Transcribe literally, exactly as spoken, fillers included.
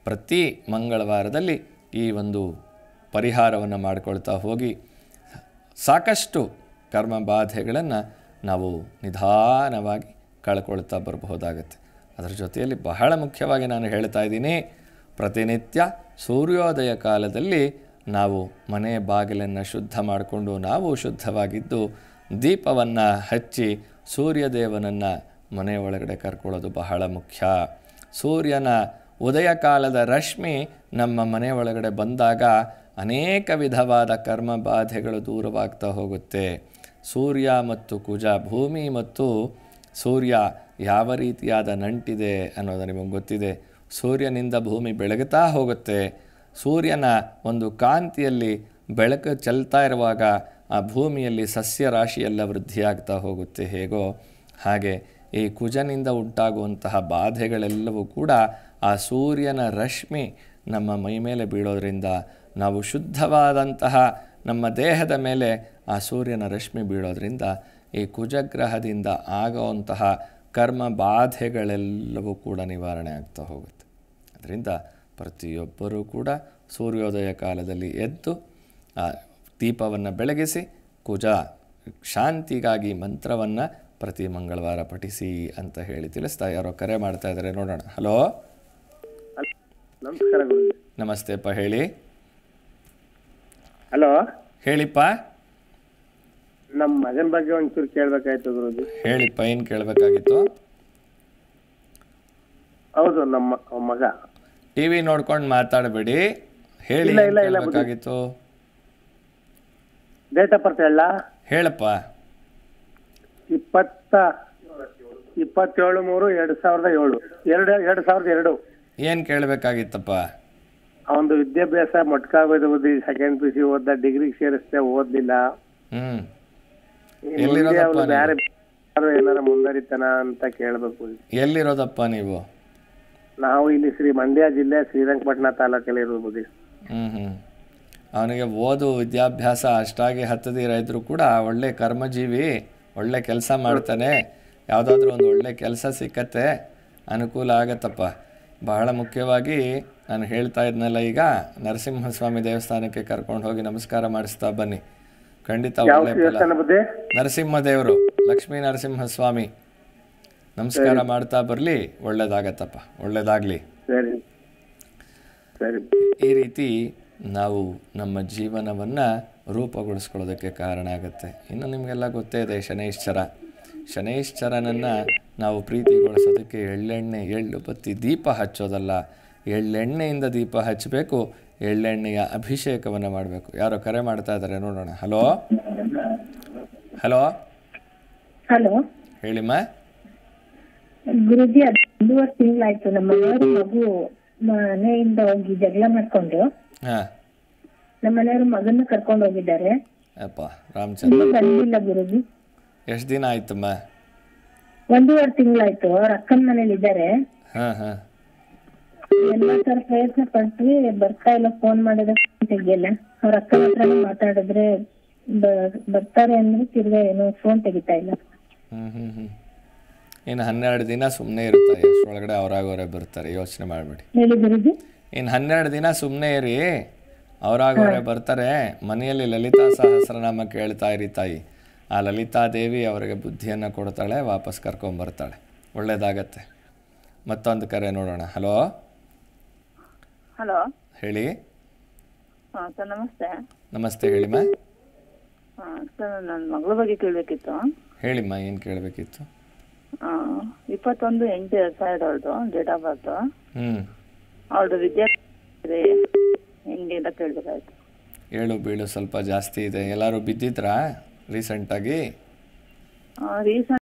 ಪ್ರತಿ ಮಂಗಳವಾರದಲ್ಲಿ ಈ ಒಂದು ಪರಿಹಾರವನ್ನು ಮಾಡಿಕೊಳ್ತಾ ಹೋಗಿ ಸಾಕಷ್ಟು ಕರ್ಮ ಬಾಧೆಗಳನ್ನು ನಾವು ನಿಧಾನವಾಗಿ ಕಳ್ಕೊಳ್ತಾ ಬರಬಹುದಾಗತ್ತೆ. ಅದರ ಜೊತೆಯಲ್ಲಿ ಬಹಳ ಮುಖ್ಯವಾಗಿ ನಾನು ಹೇಳ್ತಾ ಇದ್ದೀನಿ, ಪ್ರತಿನಿತ್ಯ ಸೂರ್ಯೋದಯ ಕಾಲದಲ್ಲಿ ನಾವು ಮನೆ ಬಾಗಿಲನ್ನು ಶುದ್ಧ ಮಾಡಿಕೊಂಡು ನಾವು ಶುದ್ಧವಾಗಿದ್ದು ದೀಪವನ್ನು ಹಚ್ಚಿ ಸೂರ್ಯದೇವನನ್ನು ಮನೆ ಒಳಗಡೆ ಕರ್ಕೊಳ್ಳೋದು ಬಹಳ ಮುಖ್ಯ. ಸೂರ್ಯನ ಉದಯ ಕಾಲದ ರಶ್ಮಿ ನಮ್ಮ ಮನೆ ಒಳಗಡೆ ಬಂದಾಗ ಅನೇಕ ವಿಧವಾದ ಕರ್ಮ ಬಾಧೆಗಳು ದೂರವಾಗ್ತಾ ಹೋಗುತ್ತೆ. ಸೂರ್ಯ ಮತ್ತು ಕುಜ, ಭೂಮಿ ಮತ್ತು ಸೂರ್ಯ ಯಾವ ರೀತಿಯಾದ ನಂಟಿದೆ ಅನ್ನೋದು ನಿಮಗೆ ಗೊತ್ತಿದೆ. ಸೂರ್ಯನಿಂದ ಭೂಮಿ ಬೆಳಗುತ್ತಾ ಹೋಗುತ್ತೆ. ಸೂರ್ಯನ ಒಂದು ಕಾಂತಿಯಲ್ಲಿ ಬೆಳಕು ಚೆಲ್ತಾ ಇರುವಾಗ ಆ ಭೂಮಿಯಲ್ಲಿ ಸಸ್ಯ ರಾಶಿಯೆಲ್ಲ ವೃದ್ಧಿಯಾಗ್ತಾ ಹೋಗುತ್ತೆ. ಹೇಗೋ ಹಾಗೆ ಈ ಕುಜನಿಂದ ಉಂಟಾಗುವಂತಹ ಬಾಧೆಗಳೆಲ್ಲವೂ ಕೂಡ ಆ ಸೂರ್ಯನ ರಶ್ಮಿ ನಮ್ಮ ಮೈ ಮೇಲೆ ಬೀಳೋದ್ರಿಂದ, ನಾವು ಶುದ್ಧವಾದಂತಹ ನಮ್ಮ ದೇಹದ ಮೇಲೆ ಆ ಸೂರ್ಯನ ರಶ್ಮಿ ಬೀಳೋದ್ರಿಂದ ಈ ಕುಜಗ್ರಹದಿಂದ ಆಗುವಂತಹ ಕರ್ಮ ಬಾಧೆಗಳೆಲ್ಲವೂ ಕೂಡ ನಿವಾರಣೆ ಆಗ್ತಾ ಹೋಗುತ್ತೆ. ಅದರಿಂದ ಪ್ರತಿಯೊಬ್ಬರೂ ಕೂಡ ಸೂರ್ಯೋದಯ ಕಾಲದಲ್ಲಿ ಎದ್ದು ಆ ದೀಪವನ್ನು ಬೆಳಗಿಸಿ ಕುಜ ಶಾಂತಿಗಾಗಿ ಮಂತ್ರವನ್ನು ಪ್ರತಿ ಮಂಗಳವಾರ ಪಠಿಸಿ ಅಂತ ಹೇಳಿ ತಿಳಿಸ್ತಾ ಯಾರೋ ಕರೆ ಮಾಡ್ತಾ ಇದ್ದಾರೆ, ನೋಡೋಣ. ಹಲೋ, ನಮಸ್ಕಾರ ಗುರುಜಿ. ನಮಸ್ತೆಪ್ಪ, ಹೇಳಿ. ಹಲೋ, ಹೇಳಿಪ್ಪ. ನಮ್ಮ ಮಗನ ಬಗ್ಗೆ ಒಂಚೂರು ಕೇಳಬೇಕಾಯ್ತು ಗುರುಜಿ. ಹೇಳಿಪ್ಪ, ಏನು ಕೇಳಬೇಕಾಗಿತ್ತು? ಹೌದು, ನಮ್ಮ ಮಗ. ಟಿ ವಿ ನೋಡ್ಕೊಂಡು ಮಾತಾಡಬೇಡಿ, ಹೇಳಿ. ಕೇಳಬೇಕಾಗಿತ್ತು. ಡೇಟ್ ಆಫ್ ಬರ್ತ್ ಹೇಳ? ಹೇಳಪ್ಪ. ಇಪ್ಪತ್ತ ಇಪ್ಪತ್ತೇಳು ಮೂರು ಎರಡು ಸಾವಿರದ ಏಳು ಎರಡು ಎರಡು ಸಾವಿರದ ಎರಡು ಏನು ಕೇಳಬೇಕಾಗಿತ್ತಪ್ಪ? ಅವನದು ವಿದ್ಯಾಭ್ಯಾಸ ಮೊಟ್ಕಾಗೋದು, ಓದಿ ಸೆಕೆಂಡ್ ಪಿ ಸಿ ಓದ್ದ, ಡಿಗ್ರಿ ಸೇರಿಸ್ತೆ, ಓದ್ಲಿಲ್ಲ. ಹ್ಮ್ ಬೇರೆ ಏನಾರ ಮುಂದರಿತಾನ ಅಂತ ಕೇಳಬೇಕು. ಎಲ್ಲಿರೋದಪ್ಪ ನೀವು? ನಾವು ಇಲ್ಲಿ ಶ್ರೀ ಮಂಡ್ಯ ಜಿಲ್ಲೆ ಶ್ರೀರಂಗಪಟ್ಟಣ ತಾಲೂಕಲ್ಲಿ ಇರೋದು. ಹ್ಮ್ ಹ್ಮ್ ಅವನಿಗೆ ಓದು ವಿದ್ಯಾಭ್ಯಾಸ ಅಷ್ಟಾಗಿ ಹತ್ತದಿರ ಇದ್ರೂ ಕೂಡ ಒಳ್ಳೆ ಕರ್ಮಜೀವಿ, ಒಳ್ಳೆ ಕೆಲಸ ಮಾಡ್ತಾನೆ. ಯಾವುದಾದ್ರೂ ಒಂದು ಒಳ್ಳೆ ಕೆಲಸ ಸಿಕ್ಕತ್ತೆ, ಅನುಕೂಲ ಆಗತ್ತಪ್ಪ. ಬಹಳ ಮುಖ್ಯವಾಗಿ ನಾನು ಹೇಳ್ತಾ ಇದ್ನಲ್ಲ, ಈಗ ನರಸಿಂಹಸ್ವಾಮಿ ದೇವಸ್ಥಾನಕ್ಕೆ ಕರ್ಕೊಂಡು ಹೋಗಿ ನಮಸ್ಕಾರ ಮಾಡಿಸ್ತಾ ಬನ್ನಿ, ಖಂಡಿತ ಒಳ್ಳೆ ಫಲ. ನರಸಿಂಹದೇವರು, ಲಕ್ಷ್ಮೀ ನರಸಿಂಹಸ್ವಾಮಿ ನಮಸ್ಕಾರ ಮಾಡ್ತಾ ಬರಲಿ, ಒಳ್ಳೇದಾಗತ್ತಪ್ಪ, ಒಳ್ಳೇದಾಗಲಿ. ಈ ರೀತಿ ನಾವು ನಮ್ಮ ಜೀವನವನ್ನು ರೂಪುಗೊಳಿಸ್ಕೊಳ್ಳೋದಕ್ಕೆ ಕಾರಣ ಆಗುತ್ತೆ. ಇನ್ನು ನಿಮಗೆಲ್ಲ ಗೊತ್ತೇ ಇದೆ ಶನೈಶ್ಚರ. ಶನೈಶ್ಚರನನ್ನು ನಾವು ಪ್ರೀತಿಗೊಳಿಸೋದಕ್ಕೆ ಎಳ್ಳೆಣ್ಣೆ, ಎಳ್ಳು ಬತ್ತಿ ದೀಪ ಹಚ್ಚೋದಲ್ಲ, ಎಳ್ಳೆಣ್ಣೆಯಿಂದ ದೀಪ ಹಚ್ಚಬೇಕು, ಎಳ್ಳೆಣ್ಣೆಯ ಅಭಿಷೇಕವನ್ನು ಮಾಡಬೇಕು. ಯಾರೋ ಕರೆ ಮಾಡ್ತಾ ಇದ್ದಾರೆ, ನೋಡೋಣ. ಹಲೋ ಹಲೋ ಹಲೋ ಹೇಳಿಮ್ಮ. ಗುರುಜಿ, ಅದು ಒಂದೂವರೆ ತಿಂಗಳಾಯ್ತು ನಮ್ಮ ಮನೆಯವರು ಮಗು ಮನೆಯಿಂದ ಹೋಗಿ ಜಗಳ ಮಾಡ್ಕೊಂಡು ಹಾ ನಮ್ಮ ಮನೆಯವರು ಮಗನ್ನ ಕರ್ಕೊಂಡು ಹೋಗಿದ್ದಾರೆ. ಅಪ್ಪ ರಾಮಚಂದ್ರ, ಬಂದಿಲ್ಲ ಗುರುಜಿ. ಎಷ್ಟು ದಿನ ಆಯ್ತಮ್ಮ? ಒಂದೂವರೆ ತಿಂಗಳಾಯ್ತು. ಅವ್ರ ಅಕ್ಕನ ಮನೇಲಿ ಇದ್ದಾರೆ. ಹಾ ಹಾ ಎಲ್ಲಾ ತರ ಪ್ರಯತ್ನ ಪಟ್ವಿ, ಬರ್ತಾ ಇಲ್ಲ. ಫೋನ್ ಮಾಡಿದ್ರೆ ತೆಗಿಯಲ್ಲ. ಅವ್ರ ಅಕ್ಕನ ಹತ್ರ ಮಾತಾಡಿದ್ರೆ ಬರ್ತಾರೆ ಅಂದ್ರೆ ತಿರ್ಗಾ ಏನೋ ಫೋನ್ ತೆಗಿತಾ ಇಲ್ಲ. ಹ್ಮ್ ಹ್ಮ್ ಹ್ಮ್ ಇನ್ನು ಹನ್ನೆರಡು ದಿನ ಸುಮ್ಮನೆ ಇರುತ್ತೆ, ಅಷ್ಟರೊಳಗಡೆ ಅವರಾಗವರೇ ಬರ್ತಾರೆ, ಯೋಚನೆ ಮಾಡಬೇಡಿ. ಹೇಳಿ ಗುರುಜಿ. ಇನ್ನು ಹನ್ನೆರಡು ದಿನ ಸುಮ್ಮನೆ ಇರಿ, ಅವರಾಗವರೇ ಬರ್ತಾರೆ. ಮನೆಯಲ್ಲಿ ಲಲಿತಾ ಸಹಸ್ರನಾಮ ಕೇಳ್ತಾ ಇರಿ ತಾಯಿ. ಆ ಲಲಿತಾ ದೇವಿ ಅವರಿಗೆ ಬುದ್ಧಿಯನ್ನು ಕೊಡ್ತಾಳೆ, ವಾಪಸ್ ಕರ್ಕೊಂಬರ್ತಾಳೆ, ಒಳ್ಳೇದಾಗತ್ತೆ. ಮತ್ತೊಂದು ಕರೆ ನೋಡೋಣ. ಹಲೋ ಹಲೋ ಹೇಳಿ. ಹಾಂ ಸರ್, ನಮಸ್ತೆ. ನಮಸ್ತೆ, ಹೇಳಿಮ್ಮ. ಹಾಂ ಸರ್, ನನ್ನ ಮಗಳ ಬಗ್ಗೆ ಕೇಳಬೇಕಿತ್ತು. ಹೇಳಿಮ್ಮ, ಏನು ಕೇಳಬೇಕಿತ್ತು? ಇಪ್ಪತ್ತೊಂದು ಎಂಟು ಎರಡು ಸಾವಿರದ ಅವಳದು ಡೇಟ್ ಆಫ್ ಬರ್ತು. ಹ್ಞೂ ಅವಳದು ವಿದ್ಯಾರ್ಥಿ ಹೆಂಗೆ ಅಂತ ಕೇಳಬೇಕಾಯ್ತು. ಏಳು ಬೀಳು ಸ್ವಲ್ಪ ಜಾಸ್ತಿ ಇದೆ. ಎಲ್ಲರೂ ಬಿದ್ದಿದ್ರಾ ರೀಸೆಂಟಾಗಿ? ರೀಸೆಂಟ್